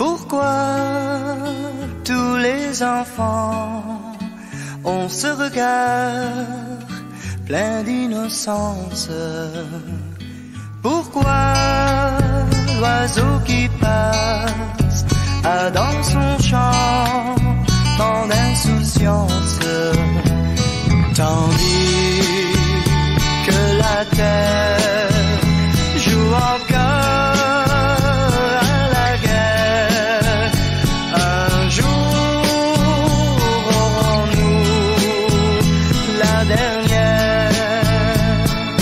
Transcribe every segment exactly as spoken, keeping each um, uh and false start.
Pourquoi tous les enfants ont ce regard plein d'innocence? Pourquoi l'oiseau qui passe a dans son chant tant d'insouciance, tandis que la terre joue encore à la guerre? Un jour aurons-nous la dernière?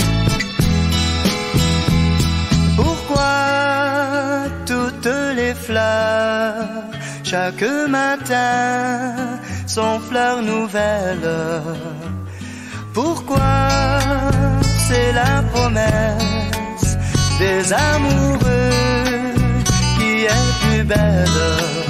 Pourquoi toutes les fleurs chaque matin sont fleurs nouvelles? Pourquoi c'est la promesse des amoureux qui est plus belle?